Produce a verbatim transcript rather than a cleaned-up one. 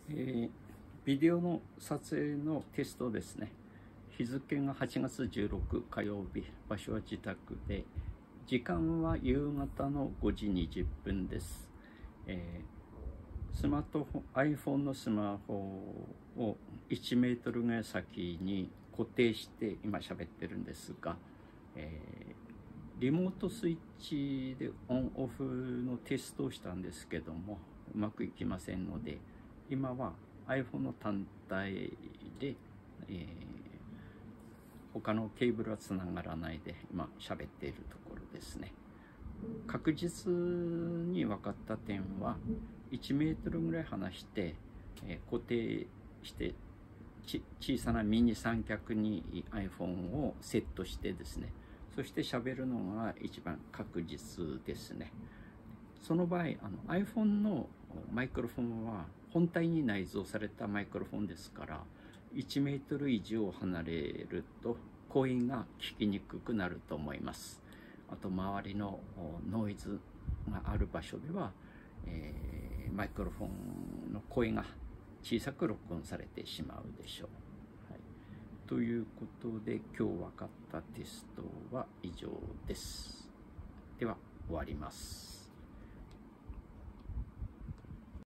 えービデオの撮影のテストですね。日付がはちがつじゅうろく火曜日、場所は自宅で、時間は夕方のごじにじゅっぷんです。えー、スマートフォン、iPhone のスマホをいちメートルぐらい先に固定して今喋ってるんですが、えー、リモートスイッチでオンオフのテストをしたんですけども、うまくいきませんので、今はiPhone の単体で、えー、他のケーブルはつながらないで今喋っているところですね。確実に分かった点は、いちメートルぐらい離して、えー、固定してち小さなミニ三脚に iPhone をセットしてですね、そして喋るのが一番確実ですね。その場合、あの iPhone のマイクロフォンは本体に内蔵されたマイクロフォンですから、いちメートル以上離れると声が聞きにくくなると思います。あと周りのノイズがある場所では、えー、マイクロフォンの声が小さく録音されてしまうでしょう。はい、ということで今日分かったテストは以上です。では終わります。